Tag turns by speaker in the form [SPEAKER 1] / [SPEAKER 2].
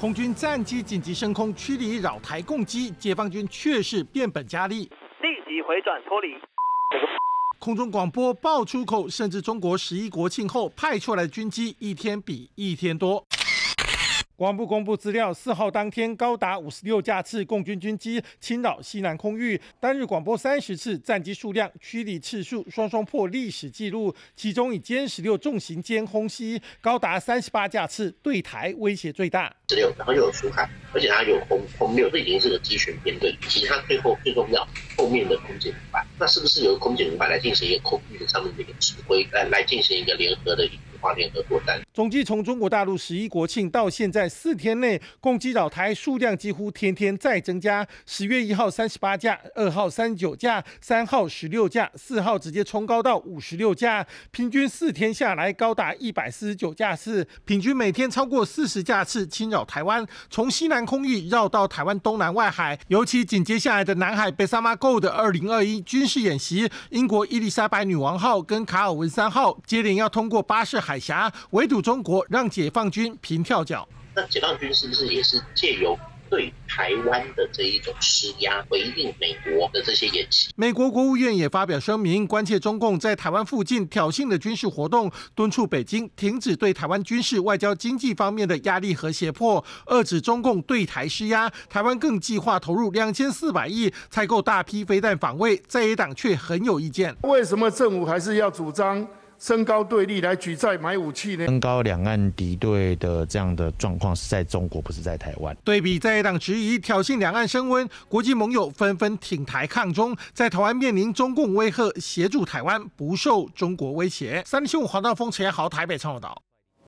[SPEAKER 1] 空军战机紧急升空驱离扰台共机，解放军却是变本加厉，
[SPEAKER 2] 立即回转脱离。
[SPEAKER 1] 空中广播爆出口，甚至中国11国庆后派出来的军机，一天比一天多。 国防部公布资料，4号当天高达56架次共军军机侵扰西南空域，单日广播30次，战机数量、驱离次数双破历史纪录。其中以歼16重型歼轰西高达38架次，对台威胁最大。
[SPEAKER 3] 16，然后又有苏海，而且它有轰6，这已经是个机旋编队。其实它最重要，后面的空警500，那是不是由空警500来进行一个空域的上面的一个指挥，来进行一个联合的联合作战？
[SPEAKER 1] 总计从中国大陆11国庆到现在4天内，共机扰台数量几乎天天在增加。10月1号38架，2号39架，3号16架，4号直接冲高到56架，平均4天下来高达149架次，平均每天超过40架次侵扰台湾，从西南空域绕到台湾东南外海。尤其紧接下来的南海北萨马 GO 的2021军事演习，英国伊丽莎白女王号跟卡尔文3号接连要通过巴士海峡，围堵中国，让解放军平跳脚。
[SPEAKER 3] 那解放军是不是也是借由对台湾的这一种施压，回应美国的这些演习？
[SPEAKER 1] 美国国务院也发表声明，关切中共在台湾附近挑衅的军事活动，敦促北京停止对台湾军事、外交、经济方面的压力和胁迫，遏止中共对台施压。台湾更计划投入2400亿采购大批飞弹防卫，在野党却很有意见。
[SPEAKER 4] 为什么政府还是要主张升高对立来举债买武器呢？
[SPEAKER 5] 升高两岸敌对的这样的状况是在中国，不是在台湾。
[SPEAKER 1] 对比在野党质疑挑衅两岸升温，国际盟友纷纷挺台抗中，在台湾面临中共威吓，协助台湾不受中国威胁。3立新闻黄道峰、陈彦豪台北报道。